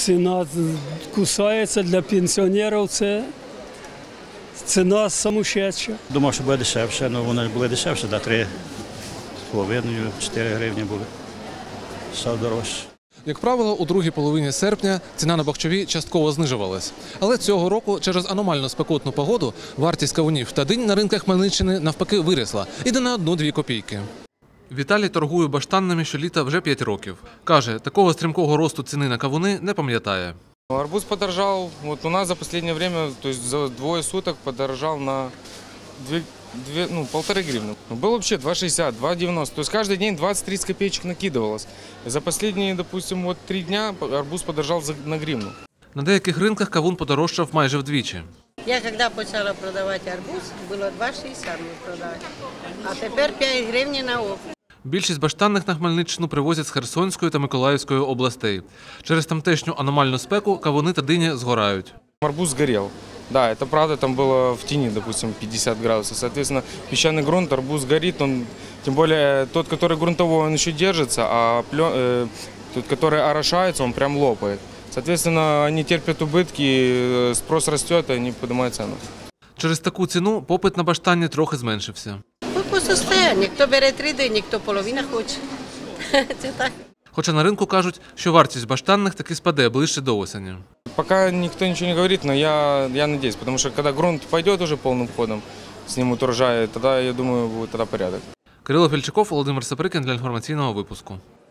ціна кусається для пенсіонерів, це ціна самошедша. Думав, що буде дешевше, але вони були дешевше, 3,5-4 гривні були. Став дорожче. Як правило, у другій половині серпня ціна на бахчові частково знижувалась. Але цього року через аномально спекотну погоду вартість кавунів та динь на ринках Хмельниччини навпаки виросла. Іде на 1-2 копійки. Віталій торгує баштанними щоліта вже 5 років. Каже, такого стрімкого росту ціни на кавуни не пам'ятає. Арбуз подорожал, вот у нас за последнее время, то есть за двое суток подорожал на 1,5 гривны. Был вообще 2,60, 2,90, то есть каждый день 20-30 копеечек накидывалось. За последние, допустим, вот 3 дня арбуз подорожал на гривну. На деяких ринках кавун подорожчав майже вдвічі. Я коли почала продавати арбуз, було 2,60 ми продали, а тепер 5 гривень на ок. Більшість баштанних на Хмельниччину привозять з Херсонської та Миколаївської областей. Через тамтешню аномальну спеку кавуни та дині згорають. Арбуз сгорел. Да, это правда, там было в тени, допустим, 50 градусов. Соответственно, песчаный грунт, арбуз горит, он, тем более тот, который грунтовой, он еще держится, а тот, который орошается, он прям лопает. Соответственно, они терпят убытки, спрос растет, и они поднимают цену. Через таку ціну попит на баштанні трохи зменшився. По состоянню, хто бере 3 дині, хто половина хоче. Це так. Хоча на ринку кажуть, що вартість баштанних таки спаде ближче до осені. Пока никто ничего не говорит, но я надеюсь, потому что когда грунт пойдет уже полным ходом, снимут урожай, тогда, я думаю, будет тогда порядок. Кирило Фельчаков, Володимир Саприкін для інформаційного випуску.